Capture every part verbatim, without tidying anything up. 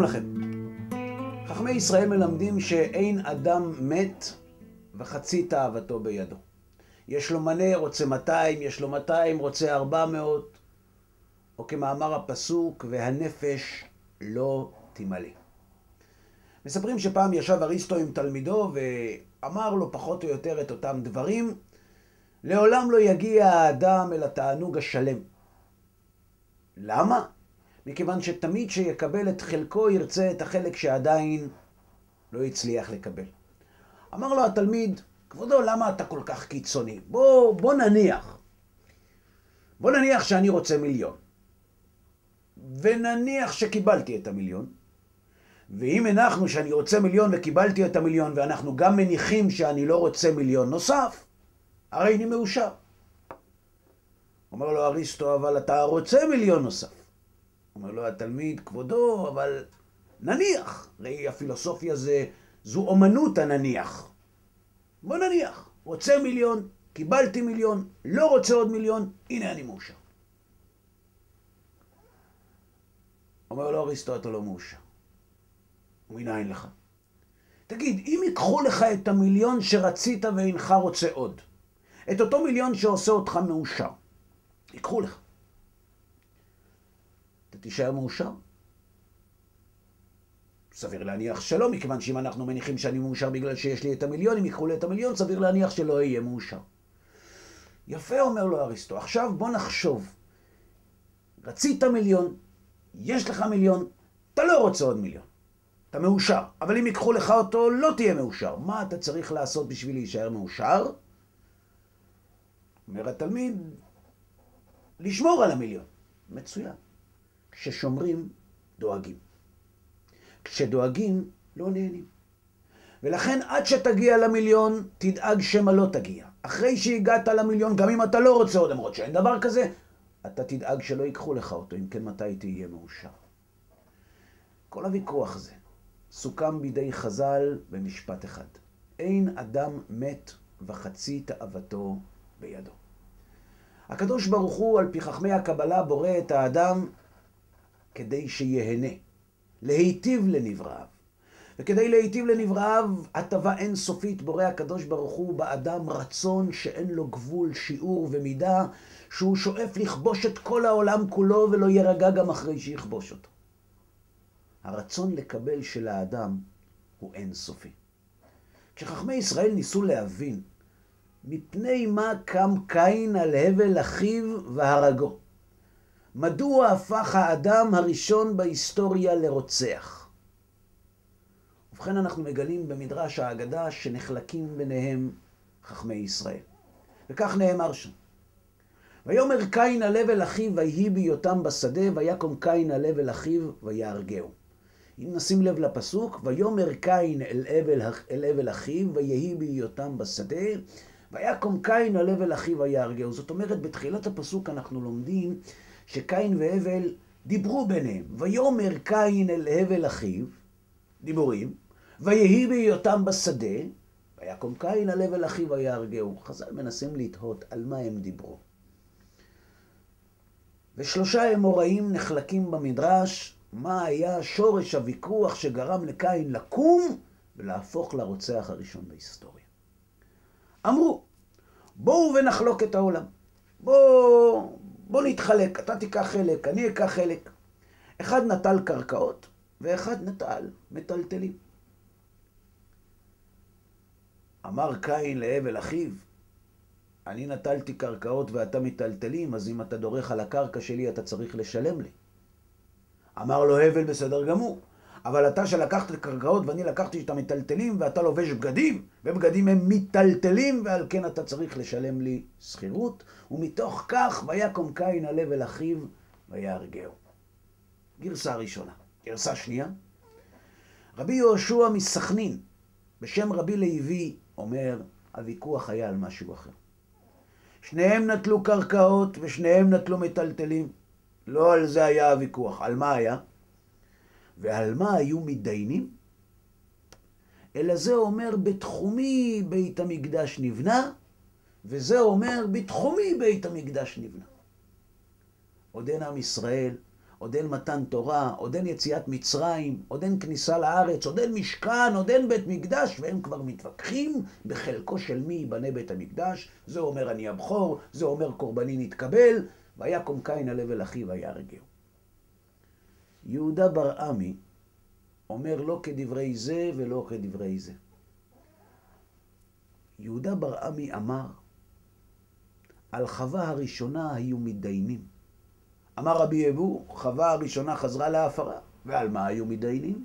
שלום לכם. חכמי ישראל מלמדים שאין אדם מת וחצי תאוותו בידו. יש לו מנה, רוצה מאתיים, יש לו מאתיים, רוצה ארבע מאות, או כמאמר הפסוק, והנפש לא תמלא. מספרים שפעם ישב אריסטו עם תלמידו ואמר לו פחות או יותר את אותם דברים. לעולם לא יגיע האדם אל התענוג השלם. למה? מכיוון שתמיד שיקבל את חלקו ירצה את החלק שעדיין לא הצליח לקבל. אמר לו התלמיד, כבודו, למה אתה כל כך קיצוני? בוא, בוא נניח. בוא נניח שאני רוצה מיליון. ונניח שקיבלתי את המיליון. ואם הנחנו שאני רוצה מיליון וקיבלתי את המיליון, ואנחנו גם מניחים שאני לא רוצה מיליון נוסף, הרי אני מאושר. אומר לו אריסטו, אבל אתה רוצה מיליון נוסף. אומר לו התלמיד, כבודו, אבל נניח. הרי הפילוסופיה זה, זו אומנות הנניח. בוא נניח. רוצה מיליון, קיבלתי מיליון, לא רוצה עוד מיליון, הנה אני מאושר. אומר לו אריסטו, אתה לא מאושר. ומנין לך? תגיד, אם ייקחו לך את המיליון שרצית ואינך רוצה עוד, את אותו מיליון שעושה אותך מאושר, ייקחו לך. אתה תישאר מאושר? סביר להניח שלא, מכיוון שאם אנחנו מניחים שאני מאושר בגלל שיש לי את המיליון, אם ייקחו לי את המיליון, סביר להניח שלא יהיה מאושר. יפה, אומר לו אריסטו. עכשיו בוא נחשוב. רצית מיליון, יש לך מיליון, אתה לא רוצה עוד מיליון. אתה מאושר, אבל אם ייקחו לך אותו, לא תהיה מאושר. מה אתה צריך לעשות בשביל להישאר מאושר? אומר התלמיד, לשמור על המיליון. מצוין. כששומרים, דואגים. כשדואגים, לא נהנים. ולכן עד שתגיע למיליון, תדאג שמה לא תגיע. אחרי שהגעת למיליון, גם אם אתה לא רוצה עוד, למרות שאין דבר כזה, אתה תדאג שלא ייקחו לך אותו, אם כן מתי תהיה מאושר. כל הוויכוח הזה סוכם בידי חז"ל במשפט אחד. אין אדם מת וחצי תאוותו בידו. הקדוש ברוך הוא על פי חכמי הקבלה בורא את האדם כדי שיהנה, להיטיב לנבראיו. וכדי להיטיב לנבראיו, הטבה אינסופית בורא הקדוש ברוך הוא באדם רצון שאין לו גבול, שיעור ומידה, שהוא שואף לכבוש את כל העולם כולו ולא ירגע גם אחרי שיכבוש אותו. הרצון לקבל של האדם הוא אינסופי. כשחכמי ישראל ניסו להבין מפני מה קם קין על הבל אחיו והרגו, מדוע הפך האדם הראשון בהיסטוריה לרוצח? ובכן אנחנו מגלים במדרש האגדה שנחלקים ביניהם חכמי ישראל. וכך נאמר שם. ויאמר קין על הבל אחיו ויהי בהיותם בשדה, ויקום קין על הבל אחיו ויהרגהו. אם נשים לב לפסוק, ויאמר קין אל הבל, אל הבל אחיו ויהי בהיותם בשדה, ויקום קין על הבל אחיו ויהרגהו. זאת אומרת, בתחילת הפסוק אנחנו לומדים שקין והבל דיברו ביניהם. ויאמר קין אל הבל אחיו, דיבורים, ויהי בהיותם בשדה, ויקום קין על הבל אחיו ויהרגהו. חז"ל מנסים לתהות על מה הם דיברו. ושלושה אמוראים נחלקים במדרש, מה היה שורש הוויכוח שגרם לקין לקום ולהפוך לרוצח הראשון בהיסטוריה. אמרו, בואו ונחלוק את העולם. בואו, בואו נתחלק, אתה תיקח חלק, אני אקח חלק. אחד נטל קרקעות ואחד נטל מטלטלים. אמר קין להבל אחיו, אני נטלתי קרקעות ואתה מטלטלים, אז אם אתה דורך על הקרקע שלי אתה צריך לשלם לי. אמר לו הבל, בסדר גמור, אבל אתה שלקחת קרקעות ואני לקחתי את המטלטלים ואתה לובש בגדים, ובגדים הם מטלטלים ועל כן אתה צריך לשלם לי שכירות, ומתוך כך ויקום קין על הבל אחיו ויהרגהו. גרסה ראשונה. גרסה שנייה, רבי יהושע מסכנין בשם רבי לוי אומר, הוויכוח היה על משהו אחר. שניהם נטלו קרקעות ושניהם נטלו מטלטלים. לא על זה היה הוויכוח. על מה היה? ועל מה היו מתדיינים? אלא זה אומר בתחומי בית המקדש נבנה, וזה אומר בתחומי בית המקדש נבנה. עוד אין עם ישראל, עוד אין מתן תורה, עוד אין יציאת מצרים, עוד אין כניסה לארץ, עוד אין משכן, עוד אין בית מקדש, והם כבר מתווכחים בחלקו של מי ייבנה בית המקדש. זה אומר אני הבכור, זה אומר קורבני נתקבל, ויקום קין על הבל אחיו ויהרגהו. יהודה בר עמי אומר לא כדברי זה ולא כדברי זה. יהודה בר עמי אמר, על חווה הראשונה היו מתדיינים. אמר רבי יבוא, חווה הראשונה חזרה להפרה, ועל מה היו מתדיינים?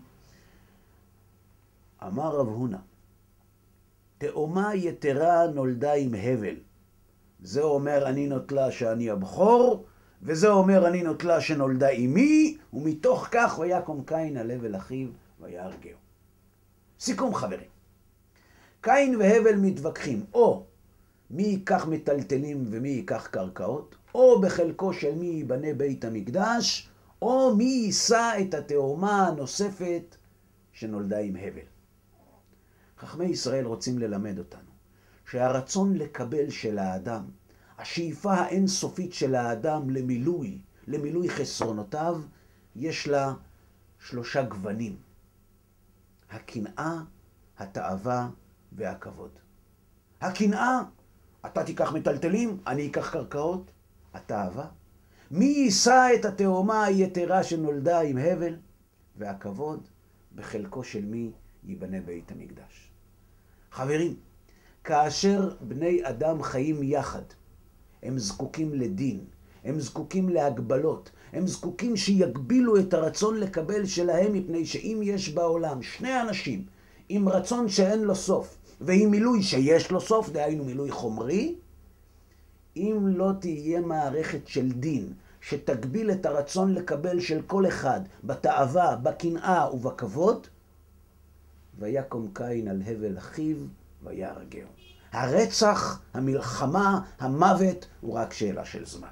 אמר רב הונא, תאומה יתרה נולדה עם הבל. זה אומר אני נוטלה שאני הבכור, וזה אומר אני נוטלה שנולדה עמי, ומתוך כך ויקום קין על הבל אחיו ויהרגהו. סיכום חברים. קין והבל מתווכחים, או מי ייקח מטלטלים ומי ייקח קרקעות, או בחלקו של מי ייבנה בית המקדש, או מי יישא את התאומה הנוספת שנולדה עם הבל. חכמי ישראל רוצים ללמד אותנו שהרצון לקבל של האדם, השאיפה האינסופית של האדם למילוי, למילוי חסרונותיו, יש לה שלושה גוונים. הקנאה, התאווה והכבוד. הקנאה, אתה תיקח מטלטלים, אני אקח קרקעות. התאווה, מי יישא את התאומה היתרה שנולדה עם הבל? והכבוד, בחלקו של מי ייבנה בית המקדש. חברים, כאשר בני אדם חיים יחד, הם זקוקים לדין, הם זקוקים להגבלות, הם זקוקים שיגבילו את הרצון לקבל שלהם, מפני שאם יש בעולם שני אנשים עם רצון שאין לו סוף, ועם מילוי שיש לו סוף, דהיינו מילוי חומרי, אם לא תהיה מערכת של דין שתגביל את הרצון לקבל של כל אחד בתאווה, בקנאה ובכבוד, ויקום קין על הבל אחיו ויהרגהו. הרצח, המלחמה, המוות הוא רק שאלה של זמן.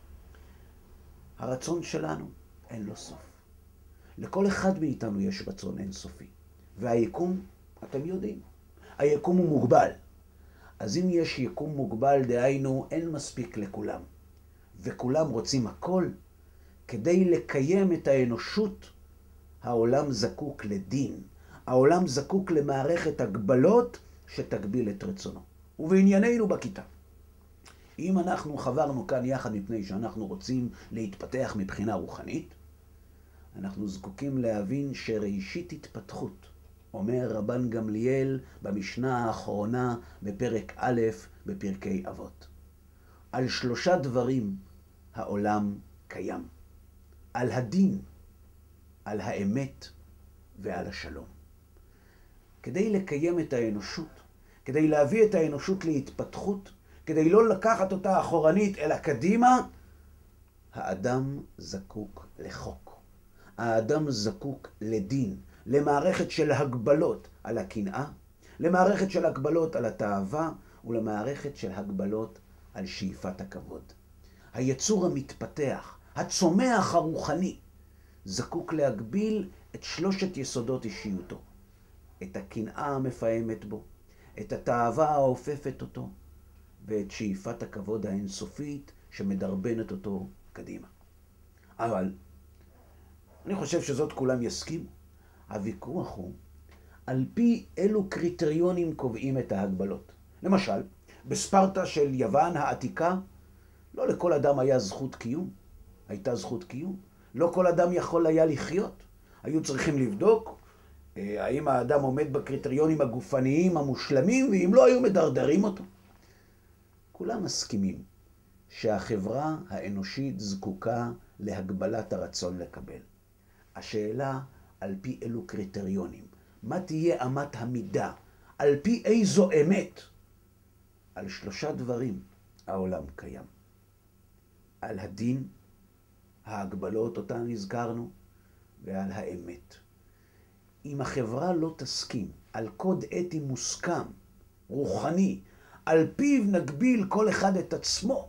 הרצון שלנו אין לו סוף. לכל אחד מאיתנו יש רצון אינסופי. והיקום, אתם יודעים, היקום הוא מוגבל. אז אם יש יקום מוגבל, דהיינו אין מספיק לכולם, וכולם רוצים הכל, כדי לקיים את האנושות, העולם זקוק לדין. העולם זקוק למערכת הגבלות שתגביל את רצונו. ובענייננו בכיתה. אם אנחנו חברנו כאן יחד מפני שאנחנו רוצים להתפתח מבחינה רוחנית, אנחנו זקוקים להבין שראשית התפתחות, אומר רבן גמליאל במשנה האחרונה בפרק א' בפרקי אבות. על שלושה דברים העולם קיים. על הדין, על האמת ועל השלום. כדי לקיים את האנושות, כדי להביא את האנושות להתפתחות, כדי לא לקחת אותה אחורנית אלא קדימה, האדם זקוק לחוק. האדם זקוק לדין, למערכת של הגבלות על הקנאה, למערכת של הגבלות על התאווה, ולמערכת של הגבלות על שאיפת הכבוד. היצור המתפתח, הצומח הרוחני, זקוק להגביל את שלושת יסודות אישיותו. את הקנאה המפעמת בו, את התאווה האופפת אותו, ואת שאיפת הכבוד האינסופית שמדרבנת אותו קדימה. אבל אני חושב שזאת כולם יסכימו. הוויכוח הוא על פי אילו קריטריונים קובעים את ההגבלות. למשל, בספרטה של יוון העתיקה, לא לכל אדם היה זכות קיום. הייתה זכות קיום. לא כל אדם יכול היה לחיות. היו צריכים לבדוק האם האדם עומד בקריטריונים הגופניים המושלמים, ואם לא היו מדרדרים אותו. כולם מסכימים שהחברה האנושית זקוקה להגבלת הרצון לקבל. השאלה על פי אילו קריטריונים, מה תהיה אמת המידה, על פי איזו אמת. על שלושה דברים העולם קיים. על הדין, ההגבלות אותן הזכרנו, ועל האמת. אם החברה לא תסכים על קוד אתי מוסכם, רוחני, על פיו נגביל כל אחד את עצמו,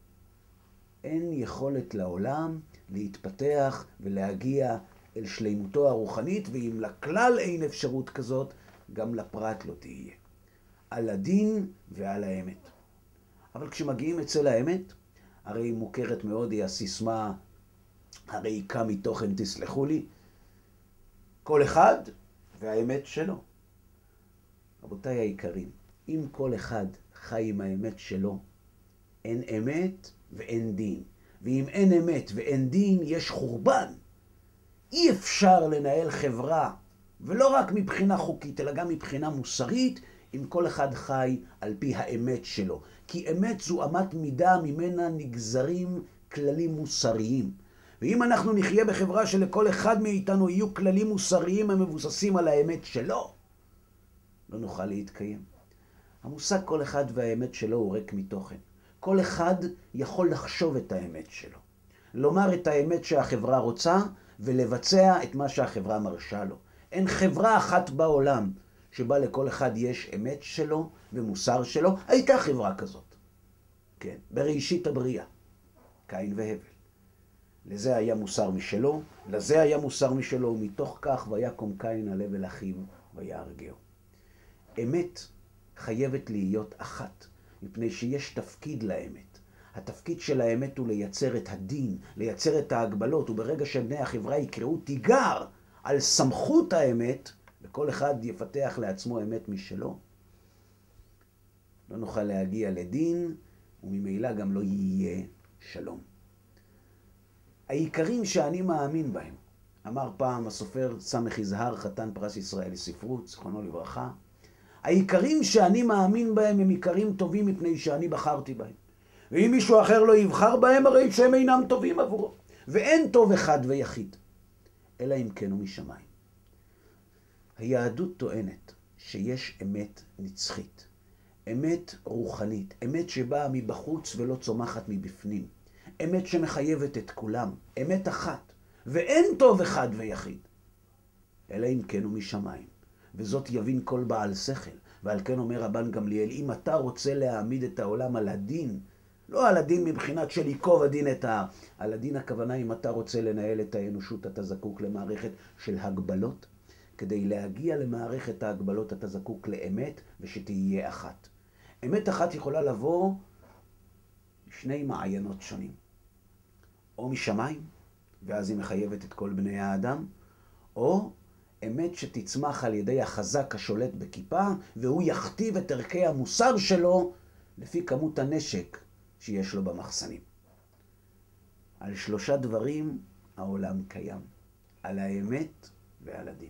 אין יכולת לעולם להתפתח ולהגיע אל שלימותו הרוחנית, ואם לכלל אין אפשרות כזאת, גם לפרט לא תהיה. על הדין ועל האמת. אבל כשמגיעים אצל האמת, הרי מוכרת מאוד היא הסיסמה הריקה מתוכן, תסלחו לי, כל אחד והאמת שלו. רבותיי היקרים, אם כל אחד חי עם האמת שלו, אין אמת ואין דין. ואם אין אמת ואין דין, יש חורבן. אי אפשר לנהל חברה, ולא רק מבחינה חוקית, אלא גם מבחינה מוסרית, אם כל אחד חי על פי האמת שלו. כי אמת זו אמת מידה, ממנה נגזרים כללים מוסריים. ואם אנחנו נחיה בחברה שלכל אחד מאיתנו יהיו כללים מוסריים המבוססים על האמת שלו, לא נוכל להתקיים. המושג כל אחד והאמת שלו הוא ריק מתוכן. כל אחד יכול לחשוב את האמת שלו, לומר את האמת שהחברה רוצה ולבצע את מה שהחברה מרשה לו. אין חברה אחת בעולם שבה לכל אחד יש אמת שלו ומוסר שלו. הייתה חברה כזאת, כן, בראשית הבריאה, קין והבל. לזה היה מוסר משלו, לזה היה מוסר משלו, ומתוך כך ויקום קין על הבל אחיו ויהרגהו. אמת חייבת להיות אחת, מפני שיש תפקיד לאמת. התפקיד של האמת הוא לייצר את הדין, לייצר את ההגבלות, וברגע שבני החברה יקראו תיגר על סמכות האמת, וכל אחד יפתח לעצמו אמת משלו, לא נוכל להגיע לדין, וממילא גם לא יהיה שלום. העיקרים שאני מאמין בהם, אמר פעם הסופר סמך יזהר, חתן פרס ישראל לספרות, זכרונו לברכה, העיקרים שאני מאמין בהם הם עיקרים טובים מפני שאני בחרתי בהם. ואם מישהו אחר לא יבחר בהם, הרי שהם אינם טובים עבורו. ואין טוב אחד ויחיד, אלא אם כן הוא משמיים. היהדות טוענת שיש אמת נצחית, אמת רוחנית, אמת שבאה מבחוץ ולא צומחת מבפנים, אמת שמחייבת את כולם, אמת אחת, ואין טוב אחד ויחיד, אלא אם כן הוא משמיים. וזאת יבין כל בעל שכל. ועל כן אומר רבן גמליאל, אם אתה רוצה להעמיד את העולם על הדין, לא על הדין מבחינת של ייקוב הדין את ה... על הדין הכוונה, אם אתה רוצה לנהל את האנושות, אתה זקוק למערכת של הגבלות. כדי להגיע למערכת ההגבלות אתה זקוק לאמת ושתהיה אחת. אמת אחת יכולה לבוא שני מעיינות שונים. או משמיים, ואז היא מחייבת את כל בני האדם, או אמת שתצמח על ידי החזק השולט בכיפה, והוא יכתיב את ערכי המוסר שלו לפי כמות הנשק שיש לו במחסנים. על שלושה דברים העולם קיים, על האמת ועל הדין.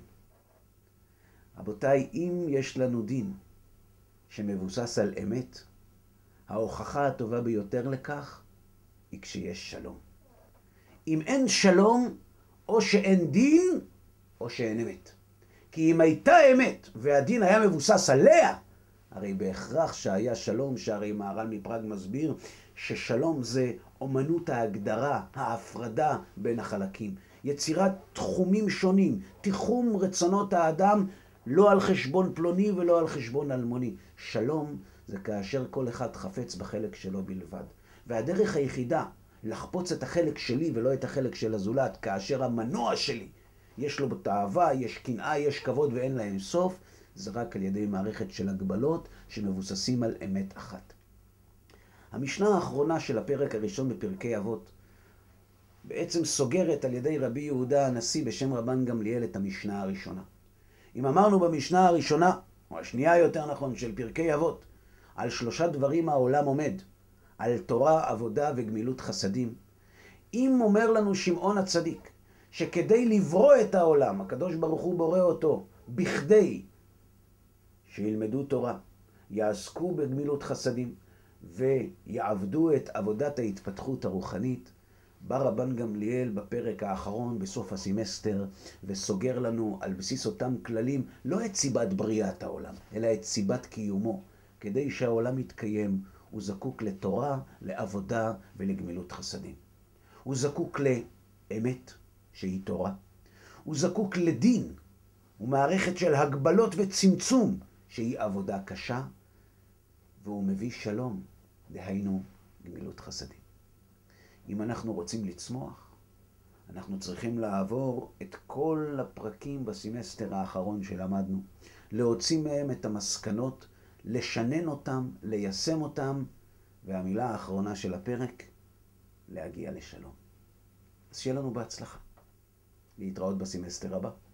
רבותיי, אם יש לנו דין שמבוסס על אמת, ההוכחה הטובה ביותר לכך היא כשיש שלום. אם אין שלום, או שאין דין, או שאין אמת. כי אם הייתה אמת והדין היה מבוסס עליה, הרי בהכרח שהיה שלום, שהרי מהר"ל מפראג מסביר ששלום זה אומנות ההגדרה, ההפרדה בין החלקים. יצירת תחומים שונים, תיחום רצונות האדם, לא על חשבון פלוני ולא על חשבון אלמוני. שלום זה כאשר כל אחד חפץ בחלק שלו בלבד. והדרך היחידה לחפוץ את החלק שלי ולא את החלק של הזולת, כאשר המנוע שלי יש לו תאווה, יש קנאה, יש כבוד ואין להם סוף, זה רק על ידי מערכת של הגבלות שמבוססים על אמת אחת. המשנה האחרונה של הפרק הראשון בפרקי אבות בעצם סוגרת על ידי רבי יהודה הנשיא בשם רבן גמליאל את המשנה הראשונה. אם אמרנו במשנה הראשונה, או השנייה יותר נכון, של פרקי אבות, על שלושה דברים העולם עומד, על תורה, עבודה וגמילות חסדים, אם אומר לנו שמעון הצדיק, שכדי לברוא את העולם, הקדוש ברוך הוא בורא אותו, בכדי שילמדו תורה, יעסקו בגמילות חסדים, ויעבדו את עבודת ההתפתחות הרוחנית, בא רבן גמליאל בפרק האחרון בסוף הסמסטר, וסוגר לנו על בסיס אותם כללים, לא את סיבת בריאת העולם, אלא את סיבת קיומו. כדי שהעולם יתקיים, הוא זקוק לתורה, לעבודה ולגמילות חסדים. הוא זקוק לאמת, שהיא תורה. הוא זקוק לדין, ומערכת של הגבלות וצמצום, שהיא עבודה קשה, והוא מביא שלום, דהיינו גמילות חסדים. אם אנחנו רוצים לצמוח, אנחנו צריכים לעבור את כל הפרקים בסמסטר האחרון שלמדנו, להוציא מהם את המסקנות, לשנן אותם, ליישם אותם, והמילה האחרונה של הפרק, להגיע לשלום. אז שיהיה לנו בהצלחה. להתראות בסמסטר הבא.